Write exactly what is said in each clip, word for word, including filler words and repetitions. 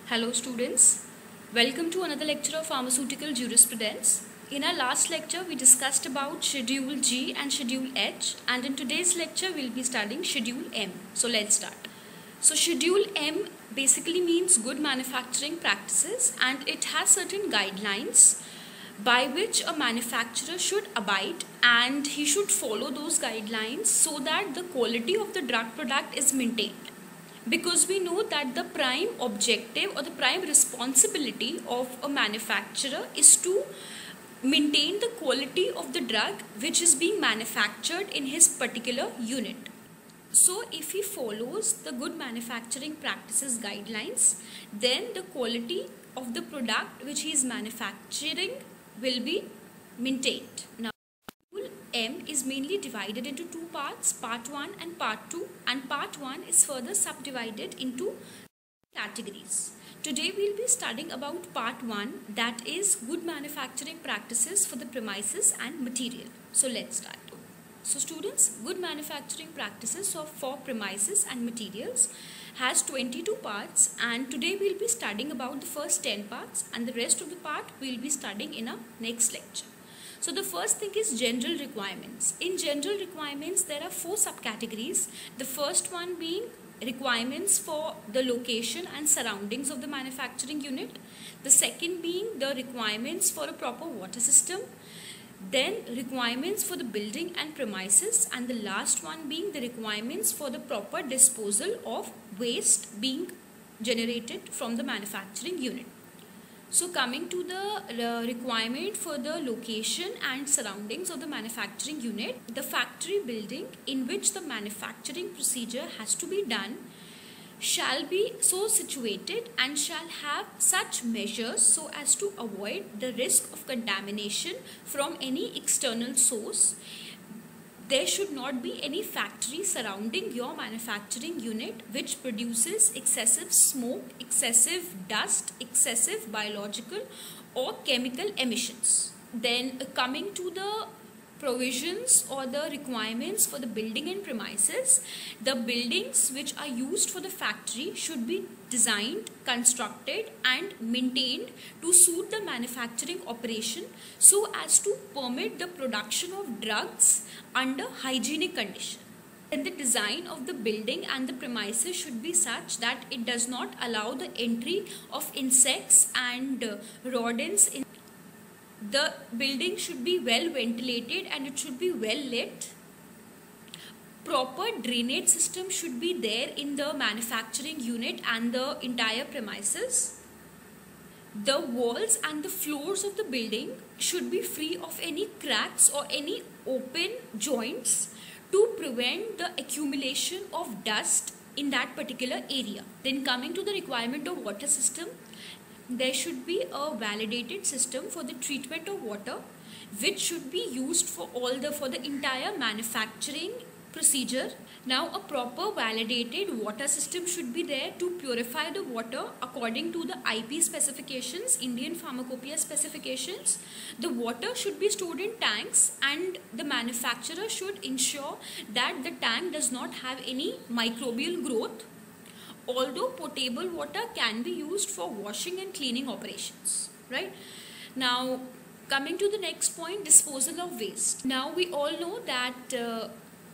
Hello students, welcome to another lecture of pharmaceutical jurisprudence. In our last lecture we discussed about Schedule G and Schedule H, and in today's lecture we will be studying Schedule M. So let's start. So Schedule M basically means good manufacturing practices, and it has certain guidelines by which a manufacturer should abide, and he should follow those guidelines so that the quality of the drug product is maintained. Because we know that the prime objective or the prime responsibility of a manufacturer is to maintain the quality of the drug which is being manufactured in his particular unit. So if he follows the good manufacturing practices guidelines, then the quality of the product which he is manufacturing will be maintained. Now, M is mainly divided into two parts, part one and part two, and part one is further subdivided into categories. Today we will be studying about part one, that is good manufacturing practices for the premises and material. So let's start. So students, good manufacturing practices for premises and materials has twenty-two parts, and today we will be studying about the first ten parts, and the rest of the part we will be studying in our next lecture. So the first thing is general requirements. In general requirements there are four subcategories. The first one being requirements for the location and surroundings of the manufacturing unit. The second being the requirements for a proper water system. Then requirements for the building and premises, and the last one being the requirements for the proper disposal of waste being generated from the manufacturing unit. So coming to the requirement for the location and surroundings of the manufacturing unit, the factory building in which the manufacturing procedure has to be done shall be so situated and shall have such measures so as to avoid the risk of contamination from any external source. There should not be any factory surrounding your manufacturing unit which produces excessive smoke, excessive dust, excessive biological or chemical emissions. Then uh, coming to the provisions or the requirements for the building and premises, the buildings which are used for the factory should be designed, constructed and maintained to suit the manufacturing operation so as to permit the production of drugs under hygienic conditions. And the design of the building and the premises should be such that it does not allow the entry of insects and uh, rodents in. The building should be well ventilated and it should be well lit. Proper drainage system should be there in the manufacturing unit and the entire premises. The walls and the floors of the building should be free of any cracks or any open joints to prevent the accumulation of dust in that particular area. Then coming to the requirement of water system, there should be a validated system for the treatment of water which should be used for all the for the entire manufacturing procedure. Now a proper validated water system should be there to purify the water according to the I P specifications, Indian Pharmacopoeia specifications. The water should be stored in tanks, and the manufacturer should ensure that the tank does not have any microbial growth. Although potable water can be used for washing and cleaning operations, right? Now coming to the next point, disposal of waste. Now we all know that uh,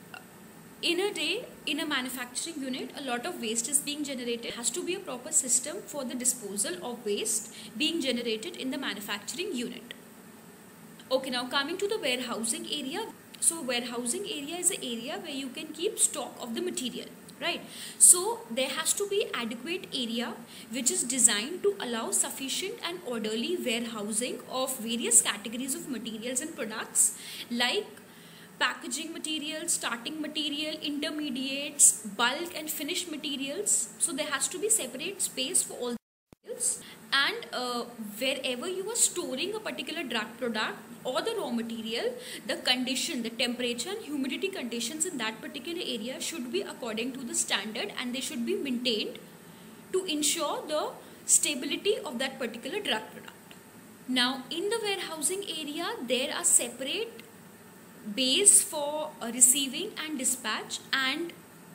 in a day in a manufacturing unit a lot of waste is being generated. There has to be a proper system for the disposal of waste being generated in the manufacturing unit. Okay, now coming to the warehousing area. So warehousing area is an area where you can keep stock of the material. Right, so there has to be adequate area which is designed to allow sufficient and orderly warehousing of various categories of materials and products like packaging materials, starting material, intermediates, bulk and finished materials. So there has to be separate space for all the materials, and uh, wherever you are storing a particular drug product or the raw material, the condition, the temperature and humidity conditions in that particular area should be according to the standard, and they should be maintained to ensure the stability of that particular drug product. Now in the warehousing area there are separate bays for uh, receiving and dispatch and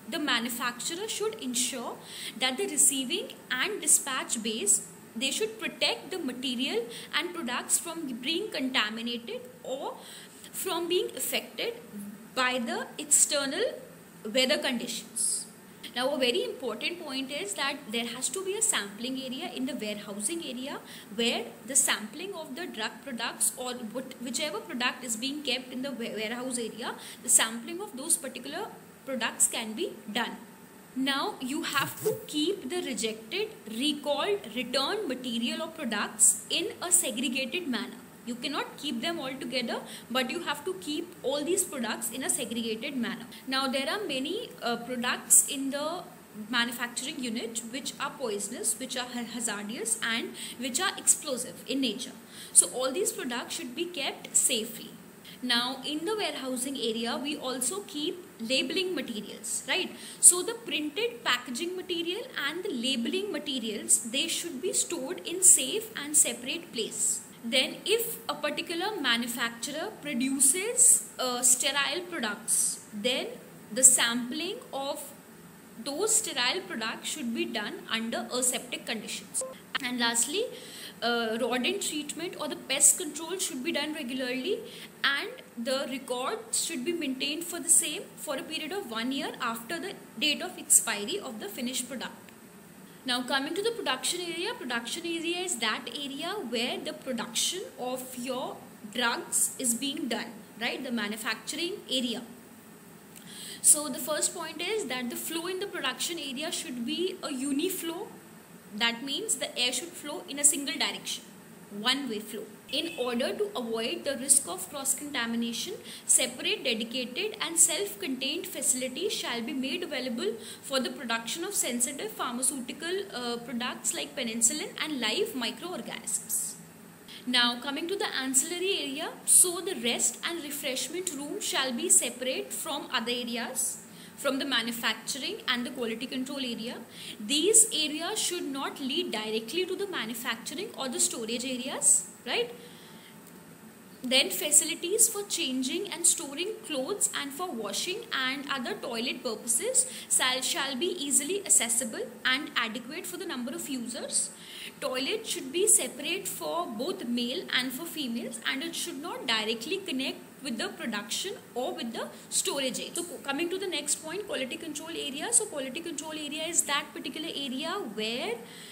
the manufacturer should ensure that the receiving and dispatch base, they should protect the material and products from being contaminated or from being affected by the external weather conditions. Now, a very important point is that there has to be a sampling area in the warehousing area where the sampling of the drug products or whichever product is being kept in the warehouse area, the sampling of those particular products can be done. Now, you have to keep the rejected, recalled, returned material or products in a segregated manner. You cannot keep them all together, but you have to keep all these products in a segregated manner. Now, there are many uh, products in the manufacturing unit which are poisonous, which are hazardous, and which are explosive in nature. So, all these products should be kept safely. Now, in the warehousing area, we also keep labeling materials, right? So, the printed packaging material and the labeling materials, they should be stored in safe and separate place. Then, if a particular manufacturer produces uh, sterile products, then the sampling of those sterile products should be done under aseptic conditions. And lastly, uh, rodent treatment or the pest control should be done regularly, and the records should be maintained for the same for a period of one year after the date of expiry of the finished product. Now, coming to the production area, production area is that area where the production of your drugs is being done, right? The manufacturing area. So, the first point is that the flow in the production area should be a uniflow. That means the air should flow in a single direction, one-way flow. In order to avoid the risk of cross-contamination, separate, dedicated and self-contained facilities shall be made available for the production of sensitive pharmaceutical uh, products like penicillin and live microorganisms. Now, coming to the ancillary area, so the rest and refreshment room shall be separate from other areas, from the manufacturing and the quality control area. These areas should not lead directly to the manufacturing or the storage areas, right? Then facilities for changing and storing clothes and for washing and other toilet purposes shall, shall be easily accessible and adequate for the number of users. Toilet should be separate for both male and for females, and it should not directly connect with the production or with the storage area. So coming to the next point, quality control area. So quality control area is that particular area where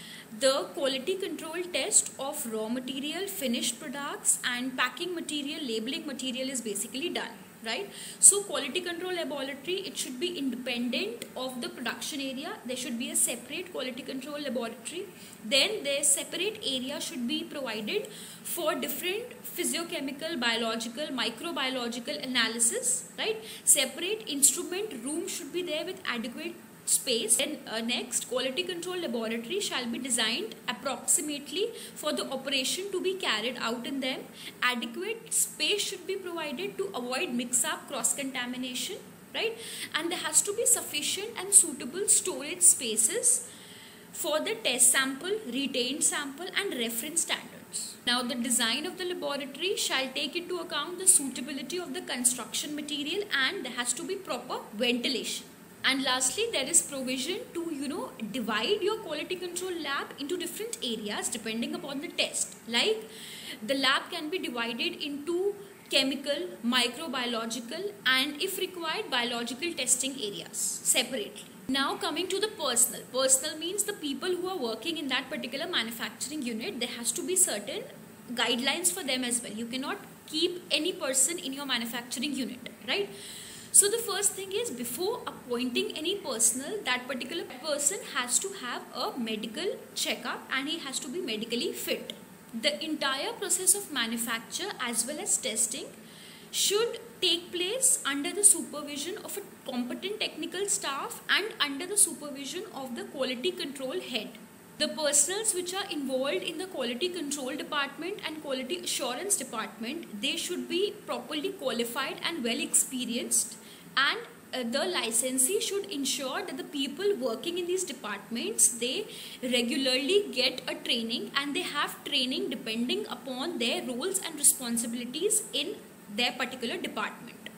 the quality control test of raw material, finished products and packing material, labeling material is basically done, right? So quality control laboratory, it should be independent of the production area. There should be a separate quality control laboratory. Then their separate area should be provided for different physiochemical, biological, microbiological analysis, right? Separate instrument room should be there with adequate space. Then uh, next, quality control laboratory shall be designed approximately for the operation to be carried out in them. Adequate space should be provided to avoid mix-up, cross-contamination, right? And there has to be sufficient and suitable storage spaces for the test sample, retained sample and reference standards. Now, the design of the laboratory shall take into account the suitability of the construction material, and there has to be proper ventilation. And lastly, there is provision to, you know, divide your quality control lab into different areas depending upon the test. Like the lab can be divided into chemical, microbiological and if required biological testing areas separately. Now coming to the personnel. Personnel means the people who are working in that particular manufacturing unit. There has to be certain guidelines for them as well. You cannot keep any person in your manufacturing unit, right? So the first thing is, before appointing any personnel, that particular person has to have a medical checkup and he has to be medically fit. The entire process of manufacture as well as testing should take place under the supervision of a competent technical staff and under the supervision of the quality control head. The personnels which are involved in the quality control department and quality assurance department, they should be properly qualified and well experienced, and uh, the licensee should ensure that the people working in these departments, they regularly get a training and they have training depending upon their roles and responsibilities in their particular department.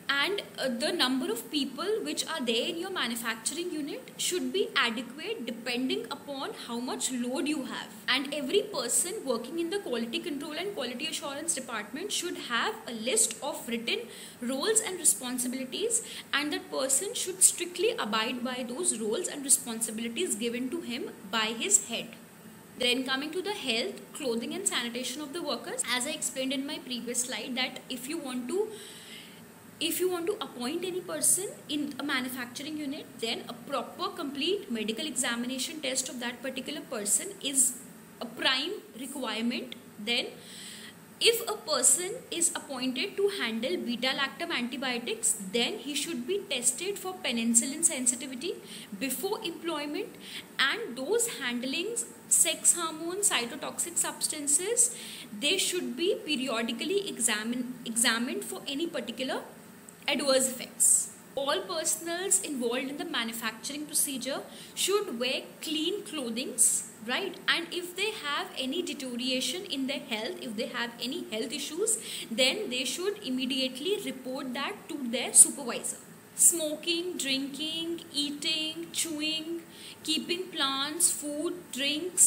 and uh, the number of people which are there in your manufacturing unit should be adequate depending upon how much load you have. And every person working in the quality control and quality assurance department should have a list of written roles and responsibilities, and that person should strictly abide by those roles and responsibilities given to him by his head. Then coming to the health, clothing and sanitation of the workers, as I explained in my previous slide, that if you want to If you want to appoint any person in a manufacturing unit, then a proper complete medical examination test of that particular person is a prime requirement. Then if a person is appointed to handle beta-lactam antibiotics, then he should be tested for penicillin sensitivity before employment, and those handling sex hormones, cytotoxic substances, they should be periodically examined, examined for any particular adverse effects. All personals involved in the manufacturing procedure should wear clean clothing, right? And if they have any deterioration in their health, if they have any health issues, then they should immediately report that to their supervisor. Smoking, drinking, eating, chewing, keeping plants, food, drinks,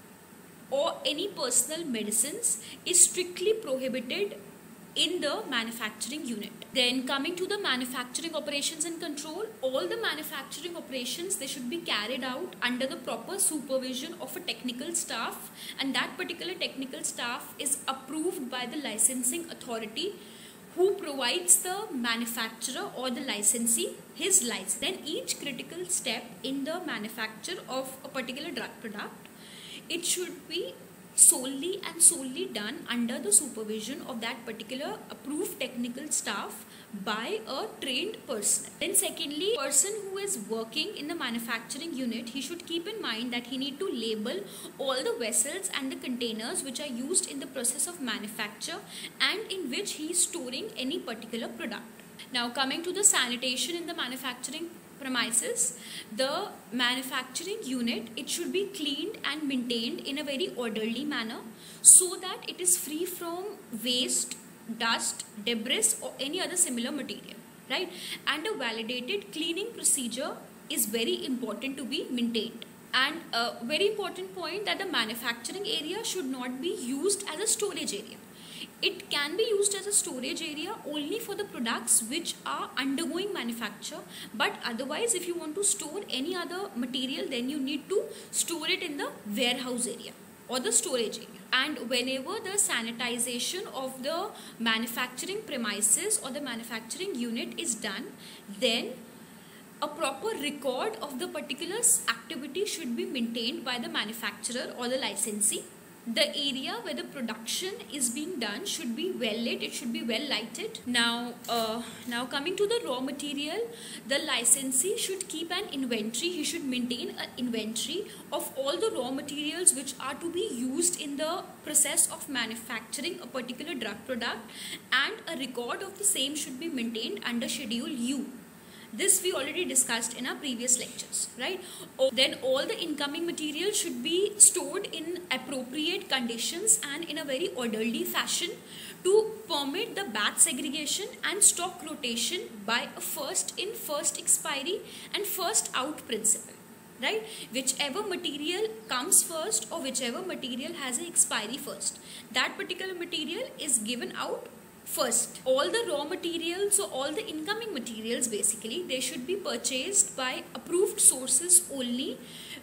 or any personal medicines is strictly prohibited in the manufacturing unit. Then coming to the manufacturing operations and control, all the manufacturing operations, they should be carried out under the proper supervision of a technical staff, and that particular technical staff is approved by the licensing authority who provides the manufacturer or the licensee his license. Then each critical step in the manufacture of a particular drug product, it should be solely and solely done under the supervision of that particular approved technical staff by a trained person. Then secondly, person who is working in the manufacturing unit, he should keep in mind that he need to label all the vessels and the containers which are used in the process of manufacture and in which he is storing any particular product. Now coming to the sanitation in the manufacturing premises, the manufacturing unit, it should be cleaned and maintained in a very orderly manner so that it is free from waste, dust, debris or any other similar material, right? And a validated cleaning procedure is very important to be maintained. And a very important point, that the manufacturing area should not be used as a storage area. It can be used as a storage area only for the products which are undergoing manufacture, but otherwise if you want to store any other material, then you need to store it in the warehouse area or the storage area. And whenever the sanitization of the manufacturing premises or the manufacturing unit is done, then a proper record of the particular activity should be maintained by the manufacturer or the licensee. The area where the production is being done should be well lit, it should be well lighted. Now, uh, now coming to the raw material, the licensee should keep an inventory, he should maintain an inventory of all the raw materials which are to be used in the process of manufacturing a particular drug product, and a record of the same should be maintained under Schedule U. This we already discussed in our previous lectures, right? Then all the incoming material should be stored in appropriate conditions and in a very orderly fashion to permit the batch segregation and stock rotation by a first in, first expiry and first out principle, right? Whichever material comes first or whichever material has an expiry first, that particular material is given out first. All the raw materials, so all the incoming materials basically, they should be purchased by approved sources only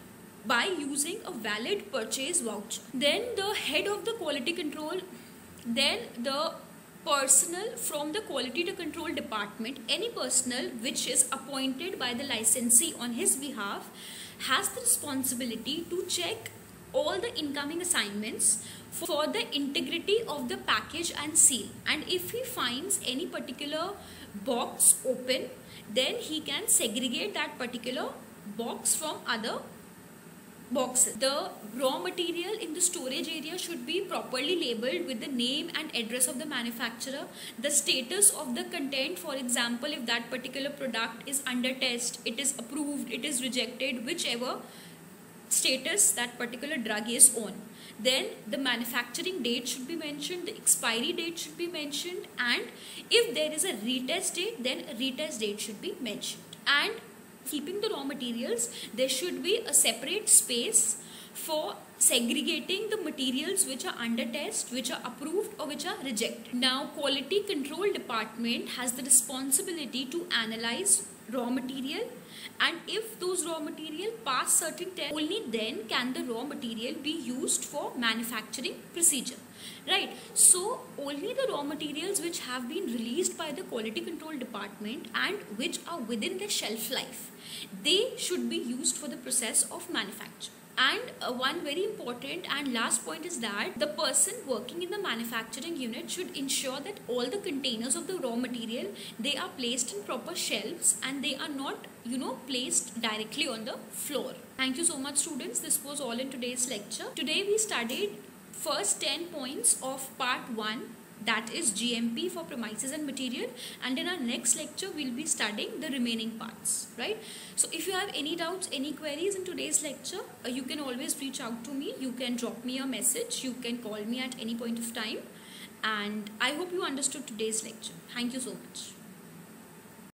by using a valid purchase voucher. Then the head of the quality control, then the personnel from the quality to control department, any personnel which is appointed by the licensee on his behalf, has the responsibility to check all the incoming assignments for the integrity of the package and seal, and if he finds any particular box open, then he can segregate that particular box from other boxes. The raw material in the storage area should be properly labeled with the name and address of the manufacturer, the status of the content, for example if that particular product is under test, it is approved, it is rejected, whichever status that particular drug is on. Then the manufacturing date should be mentioned, the expiry date should be mentioned, and if there is a retest date, then a retest date should be mentioned. And keeping the raw materials, there should be a separate space for segregating the materials which are under test, which are approved or which are rejected. Now, quality control department has the responsibility to analyze raw material, and if those raw material pass certain tests, only then can the raw material be used for manufacturing procedure. Right, so only the raw materials which have been released by the quality control department and which are within the shelf life, they should be used for the process of manufacture. And uh, one very important and last point is that the person working in the manufacturing unit should ensure that all the containers of the raw material, they are placed in proper shelves and they are not, you know, placed directly on the floor. Thank you so much, students. This was all in today's lecture. Today we studied first ten points of part one, that is G M P for premises and material, and in our next lecture we'll be studying the remaining parts, right? So if you have any doubts, any queries in today's lecture, uh, you can always reach out to me. You can drop me a message, you can call me at any point of time, and I hope you understood today's lecture. Thank you so much.